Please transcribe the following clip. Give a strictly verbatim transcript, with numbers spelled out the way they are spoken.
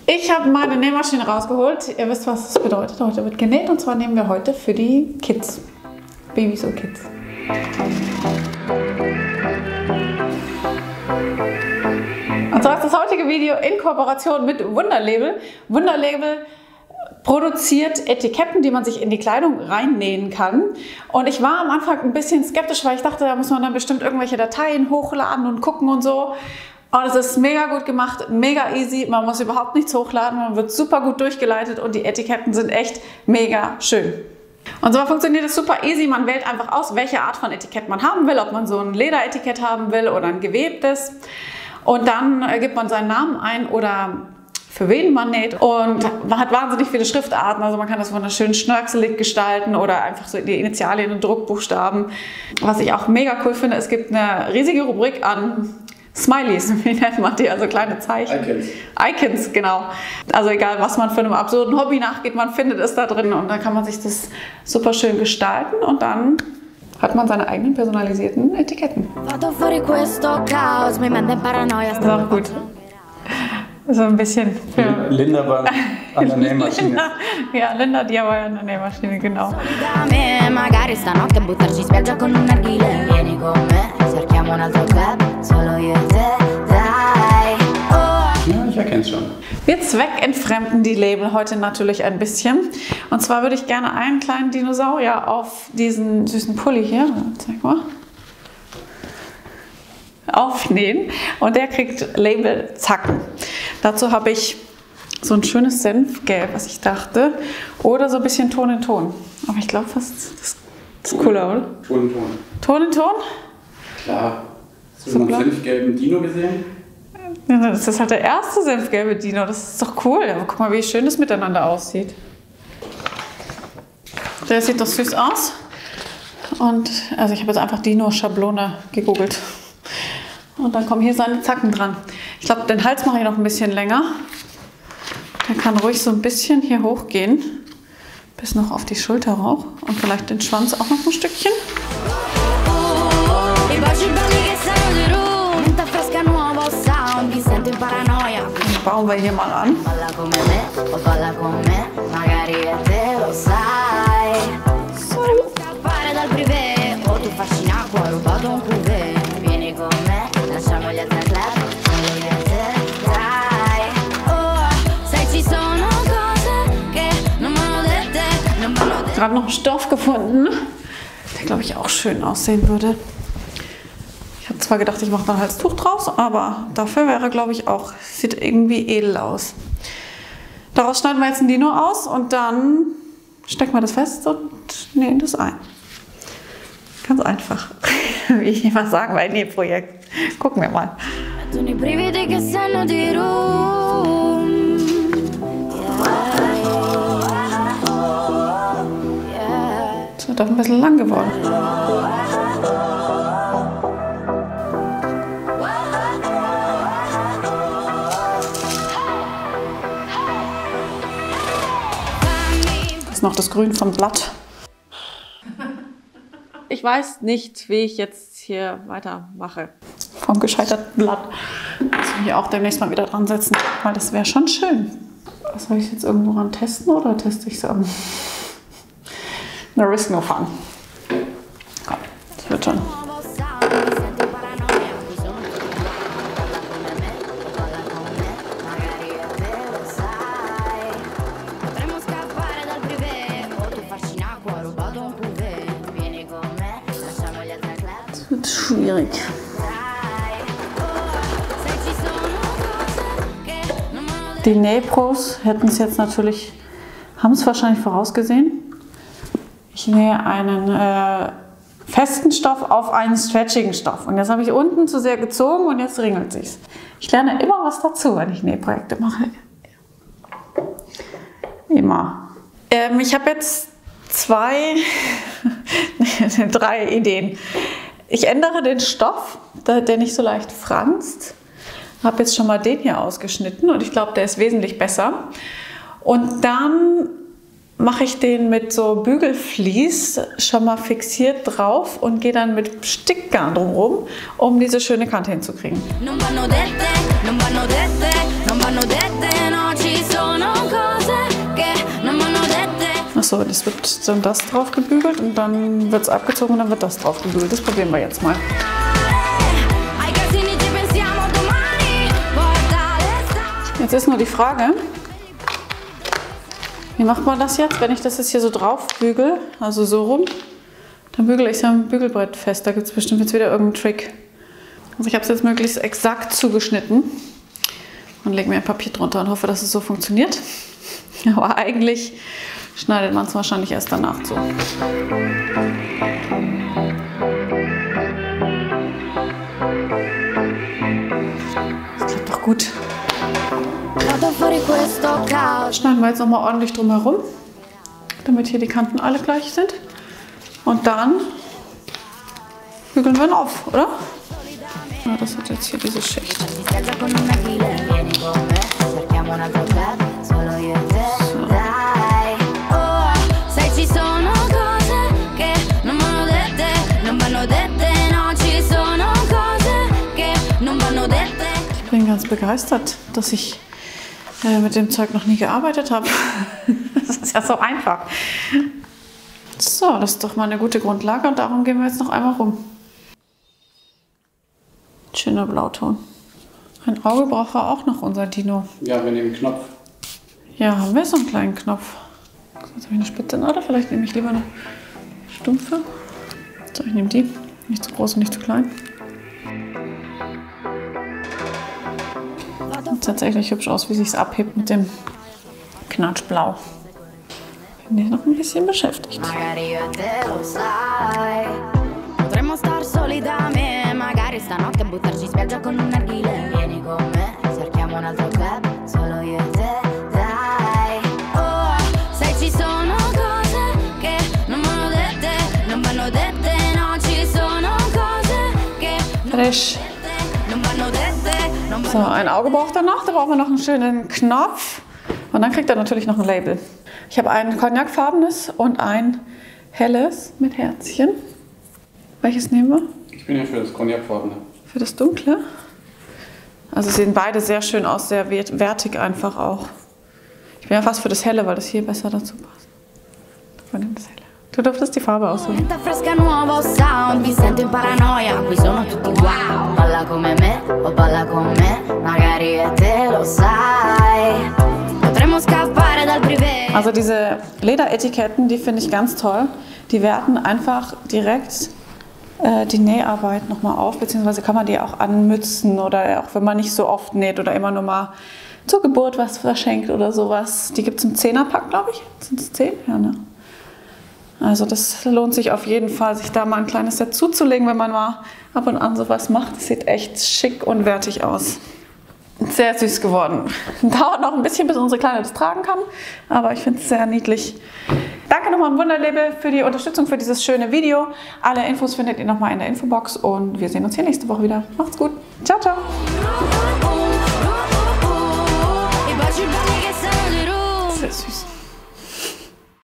Ich habe meine Nähmaschine rausgeholt. Ihr wisst, was das bedeutet. Heute wird genäht und zwar nehmen wir heute für die Kids. Babys und Kids. Und zwar ist das heutige Video in Kooperation mit Wunderlabel. Wunderlabel produziert Etiketten, die man sich in die Kleidung reinnähen kann. Und ich war am Anfang ein bisschen skeptisch, weil ich dachte, da muss man dann bestimmt irgendwelche Dateien hochladen und gucken und so. Und es ist mega gut gemacht, mega easy. Man muss überhaupt nichts hochladen, man wird super gut durchgeleitet und die Etiketten sind echt mega schön. Und so funktioniert es super easy. Man wählt einfach aus, welche Art von Etikett man haben will, ob man so ein Lederetikett haben will oder ein gewebtes. Und dann gibt man seinen Namen ein oder für wen man näht. Und man hat wahnsinnig viele Schriftarten, also man kann das wunderschön schnörkelig gestalten oder einfach so die Initialien und Druckbuchstaben. Was ich auch mega cool finde, es gibt eine riesige Rubrik an Smileys, wie nennt man die, also kleine Zeichen. Icons. Icons, genau. Also egal, was man für einem absurden Hobby nachgeht, man findet es da drin und dann kann man sich das super schön gestalten und dann hat man seine eigenen personalisierten Etiketten. Das ist auch gut. So ein bisschen für Linda war an der Nähmaschine. Ja, Linda, die war an der Nähmaschine, genau. Ja, ich erkenne es schon. Wir zweckentfremden die Label heute natürlich ein bisschen. Und zwar würde ich gerne einen kleinen Dinosaurier auf diesen süßen Pulli hier, zeig mal, aufnähen. Und der kriegt Labelzacken. Dazu habe ich so ein schönes Senfgelb, was ich dachte. Oder so ein bisschen Ton in Ton. Aber ich glaube fast, das ist cooler, oder? Ton in Ton. Ton in Ton? Klar. Hast du so einen senfgelben Dino gesehen? Ja, das ist halt der erste senfgelbe Dino. Das ist doch cool. Aber guck mal, wie schön das miteinander aussieht. Der sieht doch süß aus. Und also ich habe jetzt einfach Dino-Schablone gegoogelt. Und dann kommen hier seine Zacken dran. Ich glaube, den Hals mache ich noch ein bisschen länger. Der kann ruhig so ein bisschen hier hochgehen. Bis noch auf die Schulter rauf. Und vielleicht den Schwanz auch noch ein Stückchen. Den bauen wir hier mal an. Gerade noch einen Stoff gefunden, der glaube ich auch schön aussehen würde. Ich habe zwar gedacht, ich mache da ein Halstuch draus, aber dafür wäre, glaube ich, auch, sieht irgendwie edel aus. Daraus schneiden wir jetzt ein Dino aus und dann stecken wir das fest und nähen das ein. Ganz einfach, wie ich immer sagen bei dem Projekt. Gucken wir mal. Das wird doch ein bisschen lang geworden. Das ist noch das Grün vom Blatt. Ich weiß nicht, wie ich jetzt hier weitermache. Vom gescheiterten Blatt. Das will ich auch demnächst mal wieder dran setzen, weil das wäre schon schön. Was soll ich jetzt irgendwo ran testen oder teste ich es am? No risk, no fun. Komm, das wird schon. Das wird schwierig. Die Nähpros hätten es jetzt natürlich, haben es wahrscheinlich vorausgesehen. Ich nähe einen äh, festen Stoff auf einen stretchigen Stoff. Und jetzt habe ich unten zu sehr gezogen und jetzt ringelt sich's. Ich lerne immer was dazu, wenn ich Nähprojekte mache. Immer. Ähm, ich habe jetzt zwei, drei Ideen. Ich ändere den Stoff, der nicht so leicht franzt. Habe jetzt schon mal den hier ausgeschnitten und ich glaube, der ist wesentlich besser. Und dann mache ich den mit so Bügelvlies schon mal fixiert drauf und gehe dann mit Stickgarn drumherum, um diese schöne Kante hinzukriegen. Non vanno dette, non vanno dette, non vanno dette, no ci Achso, das wird dann das drauf gebügelt und dann wird es abgezogen und dann wird das drauf gebügelt. Das probieren wir jetzt mal. Jetzt ist nur die Frage, wie macht man das jetzt, wenn ich das jetzt hier so drauf bügel, also so rum, dann bügele ich es am Bügelbrett fest. Da gibt es bestimmt jetzt wieder irgendeinen Trick. Also ich habe es jetzt möglichst exakt zugeschnitten und lege mir ein Papier drunter und hoffe, dass es so funktioniert. Aber eigentlich schneidet man es wahrscheinlich erst danach zu. Das klappt doch gut. Schneiden wir jetzt nochmal ordentlich drum herum, damit hier die Kanten alle gleich sind. Und dann bügeln wir ihn auf, oder? Ja, das hat jetzt hier diese Schicht. Ich bin ganz begeistert, dass ich äh, mit dem Zeug noch nie gearbeitet habe. Das ist ja so einfach. So, das ist doch mal eine gute Grundlage und darum gehen wir jetzt noch einmal rum. Schöner Blauton. Ein Auge braucht er auch noch, unser Dino. Ja, wir nehmen einen Knopf. Ja, haben wir so einen kleinen Knopf. Jetzt habe ich eine Spitze, oder? Vielleicht nehme ich lieber eine stumpfe. So, ich nehme die. Nicht zu groß und nicht zu klein. Sieht tatsächlich hübsch aus, wie sich es abhebt mit dem Knatschblau. Bin ich noch ein bisschen beschäftigt. Frisch. So, ein Auge braucht er noch. Da brauchen wir noch einen schönen Knopf. Und dann kriegt er natürlich noch ein Label. Ich habe ein cognacfarbenes und ein helles mit Herzchen. Welches nehmen wir? Ich bin ja für das cognacfarbene. Für das dunkle? Also sehen beide sehr schön aus, sehr wertig einfach auch. Ich bin ja fast für das helle, weil das hier besser dazu passt. Ich nehme das helle. Du durftest die Farbe aussuchen. Also diese Lederetiketten, die finde ich ganz toll. Die werten einfach direkt äh, die Näharbeit nochmal auf, beziehungsweise kann man die auch anmützen oder auch wenn man nicht so oft näht oder immer nur mal zur Geburt was verschenkt oder sowas. Die gibt es im Zehnerpack, glaube ich. Sind es zehn? Ja, ne? Also das lohnt sich auf jeden Fall, sich da mal ein kleines Set zuzulegen, wenn man mal ab und an sowas macht. Das sieht echt schick und wertig aus. Sehr süß geworden. Dauert noch ein bisschen, bis unsere Kleine das tragen kann, aber ich finde es sehr niedlich. Danke nochmal an Wunderlabel für die Unterstützung für dieses schöne Video. Alle Infos findet ihr nochmal in der Infobox und wir sehen uns hier nächste Woche wieder. Macht's gut. Ciao, ciao. Sehr süß.